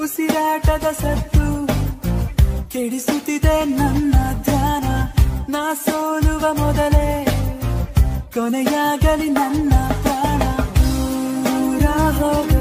ಉಸಿರಾಟದ ಸದ್ದು ಕೆಡಿಸುತ್ತಿದೆ ನನ್ನ ಧ್ಯಾನ. ನಾ ಸೋಲುವ ಮೊದಲೇ ಕೊನೆಯಾಗಲಿ ನನ್ನ ಪ್ರಾಣ. ದೂರ ಹೋಗ